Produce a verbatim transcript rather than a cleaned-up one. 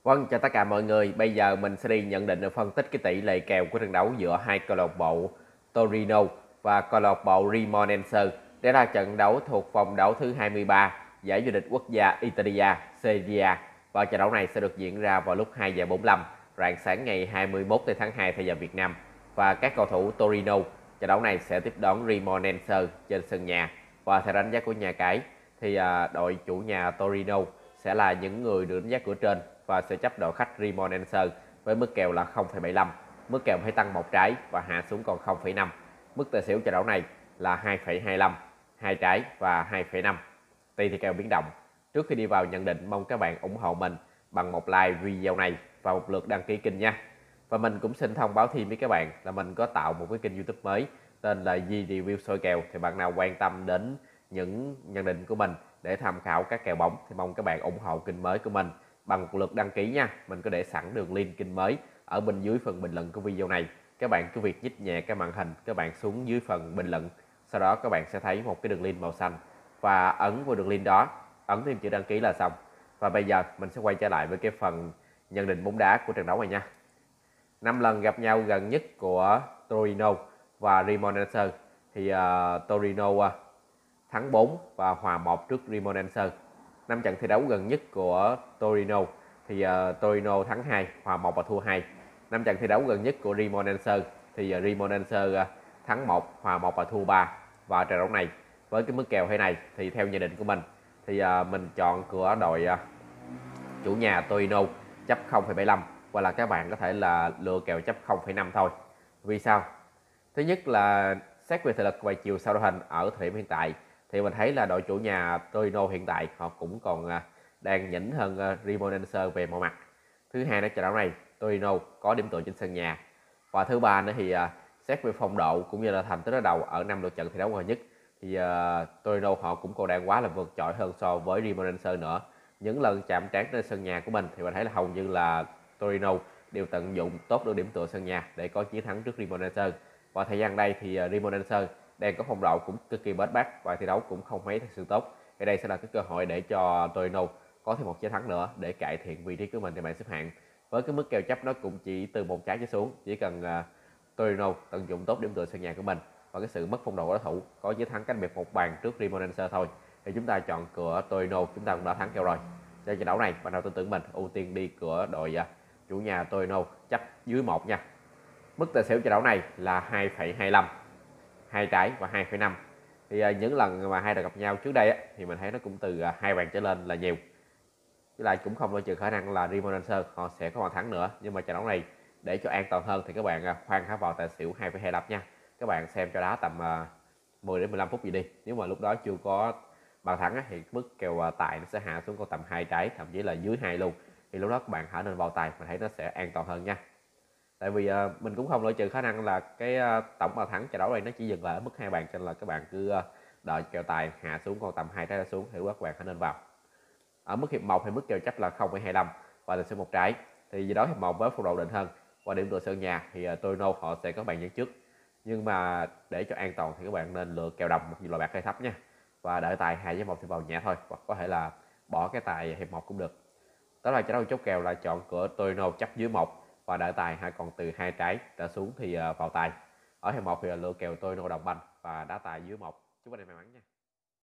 Vâng, chào tất cả mọi người. Bây giờ mình sẽ đi nhận định và phân tích cái tỷ lệ kèo của trận đấu giữa hai câu lạc bộ Torino và câu lạc bộ Cremonese. Đây là trận đấu thuộc vòng đấu thứ hai mươi ba giải vô địch quốc gia Italia Serie A. Và trận đấu này sẽ được diễn ra vào lúc hai giờ bốn mươi lăm rạng sáng ngày hai mươi mốt tháng hai theo giờ Việt Nam. Và các cầu thủ Torino trận đấu này sẽ tiếp đón Cremonese trên sân nhà. Và theo đánh giá của nhà cái thì à, đội chủ nhà Torino sẽ là những người được đánh giá cửa trên và sẽ chấp đội khách Cremonese với mức kèo là không phẩy bảy lăm. Mức kèo phải tăng một trái và hạ xuống còn không phẩy năm. Mức tài xỉu trận đấu này là hai phẩy hai lăm, hai trái và hai phẩy năm. Tùy theo kèo biến động. Trước khi đi vào nhận định, mong các bạn ủng hộ mình bằng một like video này và một lượt đăng ký kênh nha. Và mình cũng xin thông báo thêm với các bạn là mình có tạo một cái kênh YouTube mới tên là Di Review Soi Kèo. Thì bạn nào quan tâm đến những nhận định của mình để tham khảo các kèo bóng thì mong các bạn ủng hộ kênh mới của mình bằng một lượt đăng ký nha. Mình có để sẵn đường link kênh mới ở bên dưới phần bình luận của video này. Các bạn cứ việc nhích nhẹ cái màn hình các bạn xuống dưới phần bình luận, sau đó các bạn sẽ thấy một cái đường link màu xanh và ấn vào đường link đó, ấn thêm chữ đăng ký là xong. Và bây giờ mình sẽ quay trở lại với cái phần nhận định bóng đá của trận đấu này nha. Năm lần gặp nhau gần nhất của Torino và Cremonese thì uh, Torino uh, thắng bốn và hòa một trước Cremonese. Năm trận thi đấu gần nhất của Torino thì uh, Torino thắng hai, hòa một và thua hai. Năm trận thi đấu gần nhất của Cremonese thì uh, Cremonese uh, thắng một, hòa một và thua ba. Và trận đấu này với cái mức kèo thế này thì theo nhận định của mình thì uh, mình chọn cửa đội uh, chủ nhà Torino chấp không phẩy bảy lăm, hoặc là các bạn có thể là lựa kèo chấp không phẩy năm thôi. Vì sao? Thứ nhất là xét về thể lực và chiều sâu đội hình ở thời điểm hiện tại thì mình thấy là đội chủ nhà Torino hiện tại họ cũng còn đang nhỉnh hơn Cremonese về mọi mặt. Thứ hai là trận đấu này Torino có điểm tựa trên sân nhà. Và thứ ba nữa thì xét về phong độ cũng như là thành tích đối đầu ở năm lượt trận thi đấu gần nhất thì uh, Torino họ cũng còn đang quá là vượt trội hơn so với Cremonese nữa. Những lần chạm trán trên sân nhà của mình thì mình thấy là hầu như là Torino đều tận dụng tốt được điểm tựa sân nhà để có chiến thắng trước Cremonese. Và thời gian đây thì Cremonese đang có phong độ cũng cực kỳ bết bát và thi đấu cũng không mấy thật sự tốt. Thì đây sẽ là cái cơ hội để cho Torino có thêm một chiến thắng nữa để cải thiện vị trí của mình trên bảng xếp hạng. Với cái mức kèo chấp nó cũng chỉ từ một trái trở xuống, chỉ cần uh, Torino tận dụng tốt điểm tựa sân nhà của mình và cái sự mất phong độ của đối thủ có chiến thắng cách biệt một bàn trước Cremonese thôi thì chúng ta chọn cửa Torino, chúng ta cũng đã thắng kèo rồi. Trong trận đấu này ban đầu tin tưởng mình ưu tiên đi cửa đội uh, chủ nhà Torino chấp dưới một nha. Mức tài xỉu trận đấu này là hai phẩy hai lăm, hai trái và hai phẩy năm. Thì uh, những lần mà hai đội gặp nhau trước đây á, thì mình thấy nó cũng từ uh, hai bàn trở lên là nhiều. Với lại cũng không loại trừ khả năng là Cremonese họ sẽ có bàn thắng nữa, nhưng mà trận đấu này để cho an toàn hơn thì các bạn uh, khoan hả vào tài xỉu hai phẩy hai lăm nha. Các bạn xem cho đá tầm uh, mười đến mười lăm phút gì đi. Nếu mà lúc đó chưa có bàn thắng á, thì mức kèo uh, tài nó sẽ hạ xuống còn tầm hai trái, thậm chí là dưới hai luôn. Thì lúc đó các bạn hãy nên vào tài, mình thấy nó sẽ an toàn hơn nha. Tại vì uh, mình cũng không loại trừ khả năng là cái uh, tổng bàn thắng trận đấu này nó chỉ dừng lại ở mức hai bàn, cho nên là các bạn cứ uh, đợi kèo tài hạ xuống còn tầm hai trái ra xuống thì các bạn hãy nên vào. Ở mức hiệp một thì mức kèo chấp là không phẩy hai lăm và tài xỉu một trái. Thì gì đó hiệp một với phong độ định hơn và điểm tựa sân nhà thì uh, Torino họ sẽ có bàn dẫn trước. Nhưng mà để cho an toàn thì các bạn nên lựa kèo đồng một loại bạc hơi thấp nha. Và đợi tài hai với một thì vào nhẹ thôi, hoặc có thể là bỏ cái tài hiệp một cũng được. Đó là trận đấu chốt kèo là chọn cửa Torino chấp dưới một và đợi tài hai còn từ hai trái trở xuống thì vào tài. Ở hiệp một thì là lựa kèo Torino đồng banh và đá tài dưới một. Chúc anh em may mắn nha.